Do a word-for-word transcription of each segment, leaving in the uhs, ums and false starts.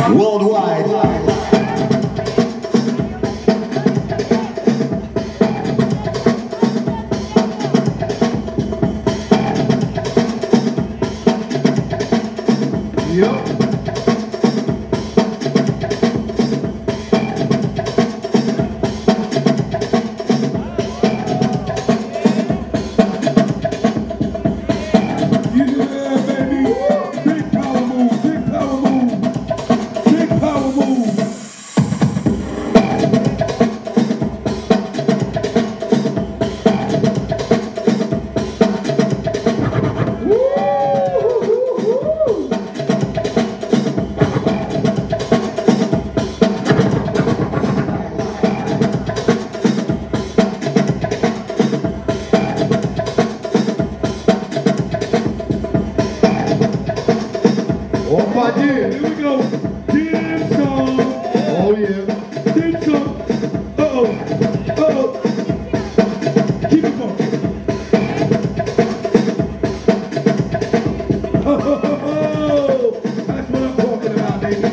worldwide. Yep. Oh my dear, Here we go. Dim sum. oh yeah. Dim sum. Uh-oh. Uh-oh. Keep it going. Oh, ho, ho, ho. That's what I'm talking about, baby.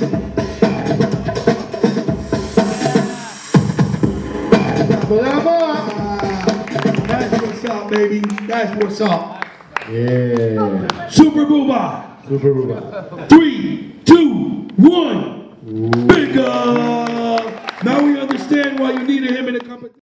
That's what's up, baby. That's what's up. Yeah. Super Booba. Super Ruba. Three, two, one. Bigger. Now we understand why you needed him in the competition.